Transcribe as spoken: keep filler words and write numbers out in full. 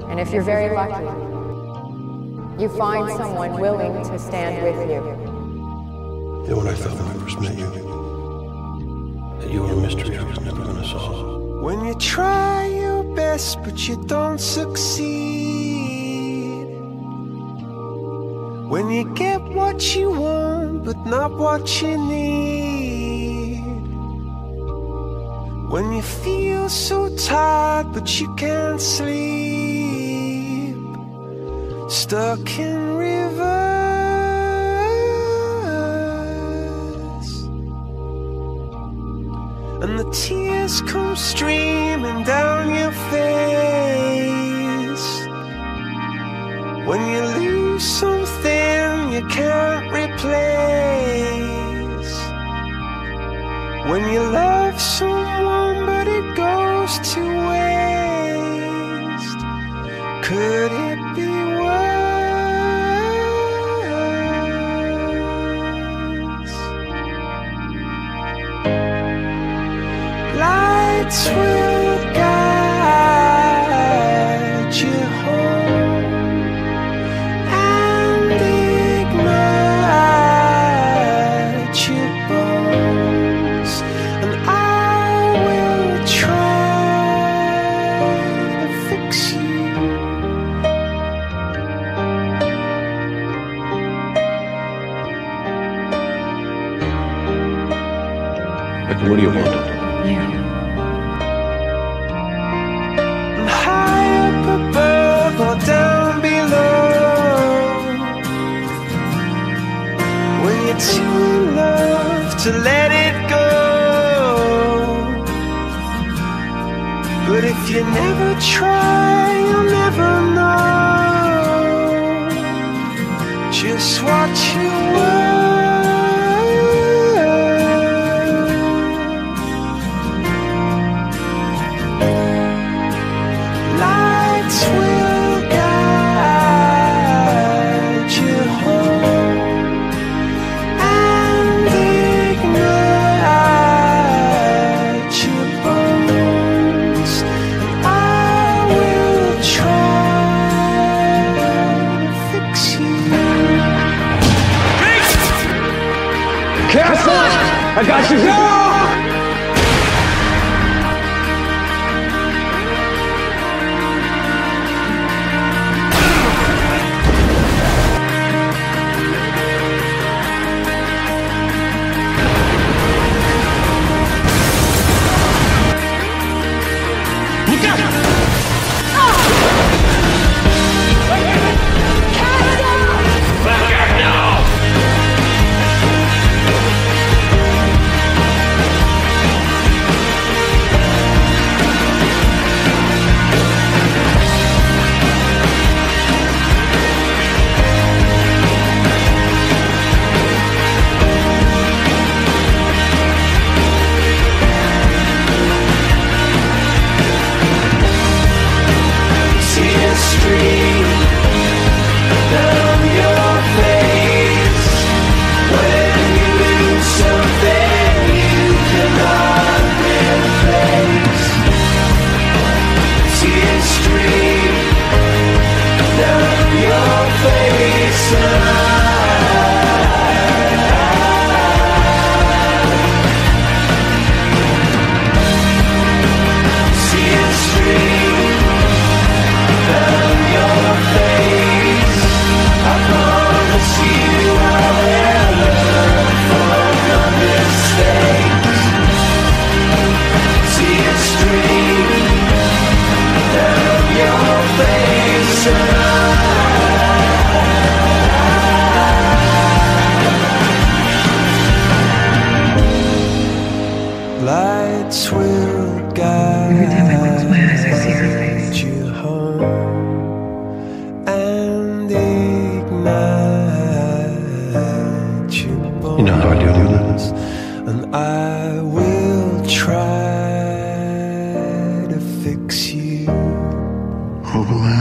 And if you're very lucky, you find someone willing to stand with you. You know what I thought when I first met you? That you were a mystery I was never going to solve. When you try your best but you don't succeed, when you get what you want but not what you need, when you feel so tired but you can't sleep, stuck in reverse, and the tears come streaming down your face, when you lose something you can't replace, when you love someone but it goes to waste, could it be worse? Lights will guide you home and ignite your bones, and I will try to fix you. Becky, what do you want? High up above or down below, when you're too in love to let it go, but if you never try you'll never know just what you were. Lights will guide you home and ignite your bones, and I will try to fix you. Careful! I got you! No! Lights will guide you home and ignite your bones. You know how I do do that? And I will try to fix you. Oh,